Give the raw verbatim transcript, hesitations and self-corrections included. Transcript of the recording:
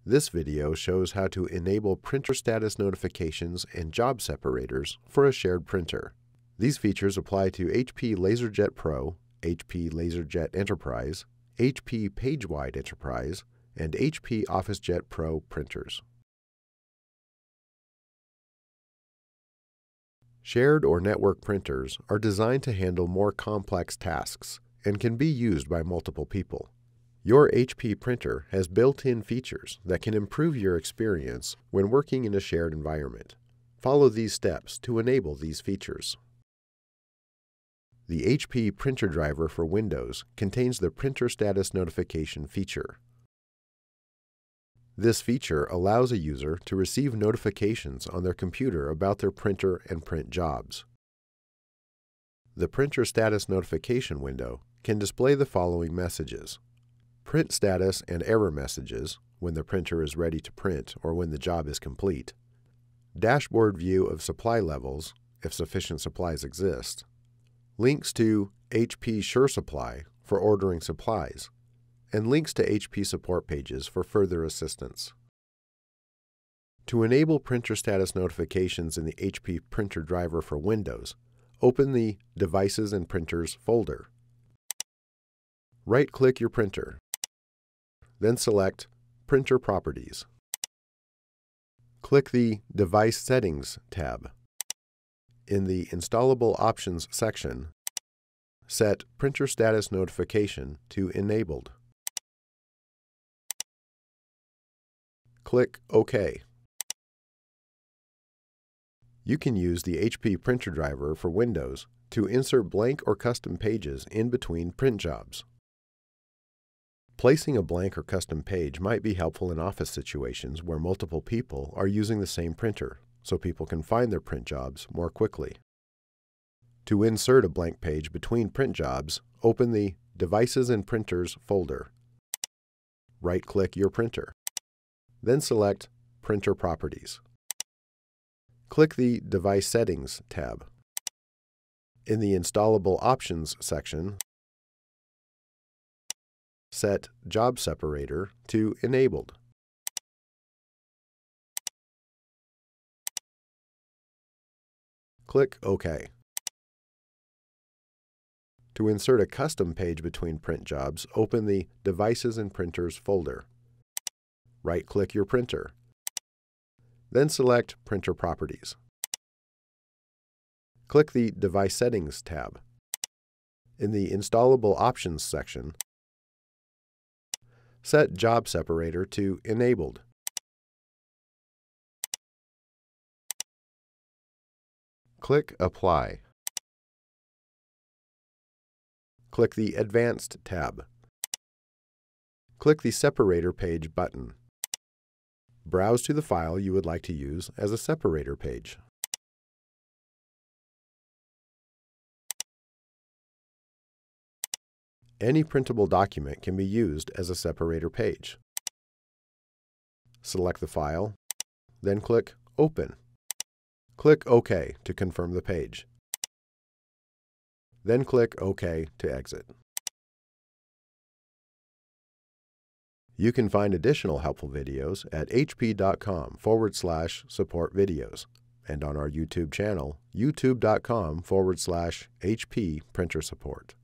This video shows how to enable printer status notifications and job separators for a shared printer. These features apply to H P LaserJet Pro, H P LaserJet Enterprise, H P PageWide Enterprise, and H P OfficeJet Pro printers. Shared or network printers are designed to handle more complex tasks and can be used by multiple people. Your H P printer has built-in features that can improve your experience when working in a shared environment. Follow these steps to enable these features. The H P printer driver for Windows contains the printer status notification feature. This feature allows a user to receive notifications on their computer about their printer and print jobs. The printer status notification window can display the following messages: print status and error messages when the printer is ready to print or when the job is complete, dashboard view of supply levels if sufficient supplies exist, links to H P SureSupply for ordering supplies, and links to H P support pages for further assistance. To enable printer status notifications in the H P printer driver for Windows, open the Devices and Printers folder. Right-click your printer. Then select Printer Properties. Click the Device Settings tab. In the Installable Options section, set Printer Status Notification to Enabled. Click OK. You can use the H P printer driver for Windows to insert blank or custom pages in between print jobs. Placing a blank or custom page might be helpful in office situations where multiple people are using the same printer, so people can find their print jobs more quickly. To insert a blank page between print jobs, open the Devices and Printers folder. Right-click your printer. Then select Printer Properties. Click the Device Settings tab. In the Installable Options section, set Job Separator to Enabled. Click OK. To insert a custom page between print jobs, open the Devices and Printers folder. Right-click your printer. Then select Printer Properties. Click the Device Settings tab. In the Installable Options section, set Job Separator to Enabled. Click Apply. Click the Advanced tab. Click the Separator Page button. Browse to the file you would like to use as a separator page. Any printable document can be used as a separator page. Select the file, then click Open. Click OK to confirm the page. Then click OK to exit. You can find additional helpful videos at hp.com forward slash support videos and on our YouTube channel, youtube.com forward slash HP printer support.